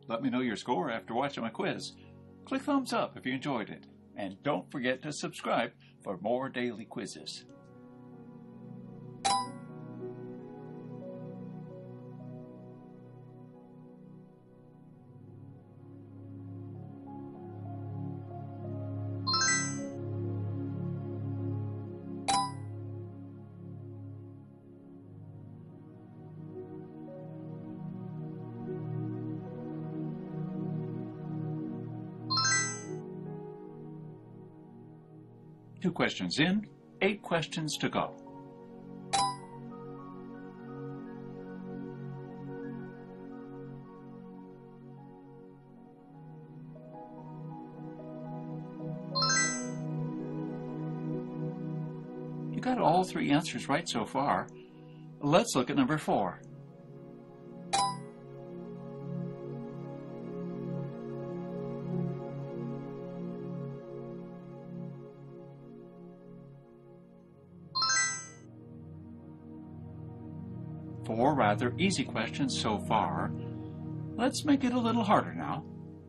Let me know your score after watching my quiz. Click thumbs up if you enjoyed it. And don't forget to subscribe for more daily quizzes. Two questions in, 8 questions to go. You got all 3 answers right so far. Let's look at number 4. Four rather easy questions so far. Let's make it a little harder now.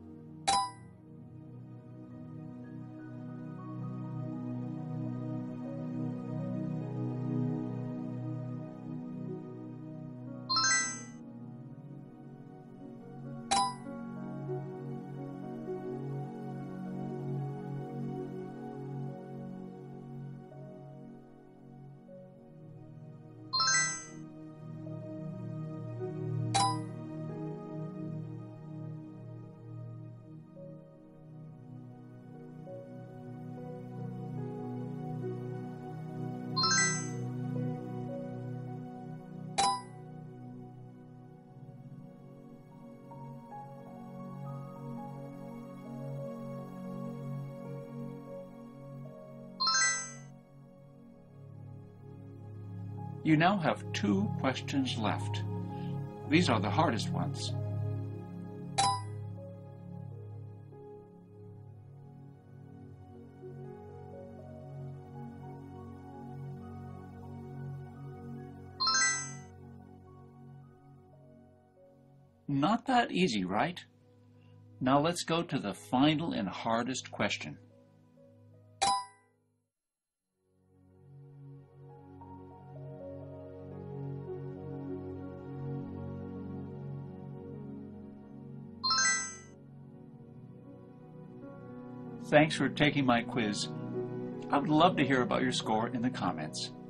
You now have 2 questions left. These are the hardest ones. Not that easy, right? Now let's go to the final and hardest question. Thanks for taking my quiz. I would love to hear about your score in the comments.